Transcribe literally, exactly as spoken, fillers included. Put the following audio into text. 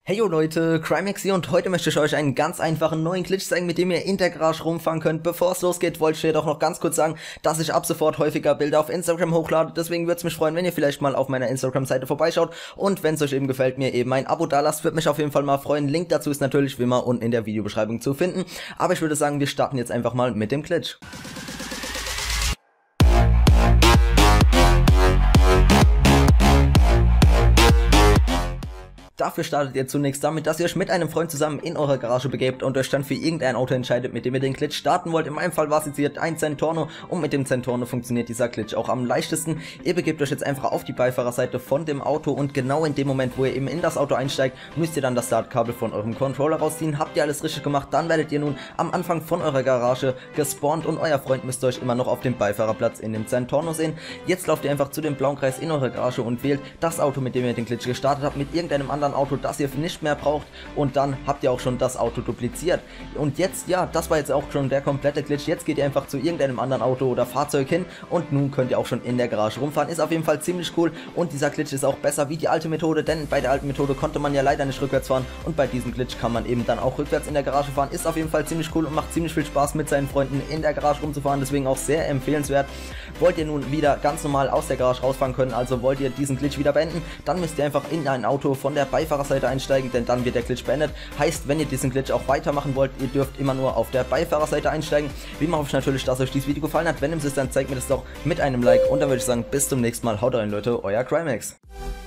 Hey yo Leute, Crimex hier und heute möchte ich euch einen ganz einfachen neuen Glitch zeigen, mit dem ihr in der Garage rumfahren könnt. Bevor es losgeht, wollte ich jedoch noch ganz kurz sagen, dass ich ab sofort häufiger Bilder auf Instagram hochlade. Deswegen würde es mich freuen, wenn ihr vielleicht mal auf meiner Instagram-Seite vorbeischaut. Und wenn es euch eben gefällt, mir eben ein Abo da lasst, würde mich auf jeden Fall mal freuen. Link dazu ist natürlich wie immer unten in der Videobeschreibung zu finden. Aber ich würde sagen, wir starten jetzt einfach mal mit dem Glitch. Dafür startet ihr zunächst damit, dass ihr euch mit einem Freund zusammen in eure Garage begebt und euch dann für irgendein Auto entscheidet, mit dem ihr den Glitch starten wollt. In meinem Fall war es jetzt hier ein Zentorno und mit dem Zentorno funktioniert dieser Glitch auch am leichtesten. Ihr begebt euch jetzt einfach auf die Beifahrerseite von dem Auto und genau in dem Moment, wo ihr eben in das Auto einsteigt, müsst ihr dann das Startkabel von eurem Controller rausziehen. Habt ihr alles richtig gemacht, dann werdet ihr nun am Anfang von eurer Garage gespawnt und euer Freund müsst euch immer noch auf dem Beifahrerplatz in dem Zentorno sehen. Jetzt lauft ihr einfach zu dem blauen Kreis in eure Garage und wählt das Auto, mit dem ihr den Glitch gestartet habt, mit irgendeinem anderen Auto, das ihr nicht mehr braucht, und dann habt ihr auch schon das Auto dupliziert. Und jetzt, ja, das war jetzt auch schon der komplette Glitch. Jetzt geht ihr einfach zu irgendeinem anderen Auto oder Fahrzeug hin und nun könnt ihr auch schon in der Garage rumfahren. Ist auf jeden Fall ziemlich cool und dieser Glitch ist auch besser wie die alte Methode, denn bei der alten Methode konnte man ja leider nicht rückwärts fahren und bei diesem Glitch kann man eben dann auch rückwärts in der Garage fahren. Ist auf jeden Fall ziemlich cool und macht ziemlich viel Spaß, mit seinen Freunden in der Garage rumzufahren, deswegen auch sehr empfehlenswert. Wollt ihr nun wieder ganz normal aus der Garage rausfahren können, also wollt ihr diesen Glitch wieder beenden, dann müsst ihr einfach in ein Auto von der Beifahrerseite einsteigen, denn dann wird der Glitch beendet. Heißt, wenn ihr diesen Glitch auch weitermachen wollt, ihr dürft immer nur auf der Beifahrerseite einsteigen. Wie immer hoffe ich natürlich, dass euch dieses Video gefallen hat. Wenn es ist, dann zeigt mir das doch mit einem Like und dann würde ich sagen, bis zum nächsten Mal. Haut rein Leute, euer Crimex.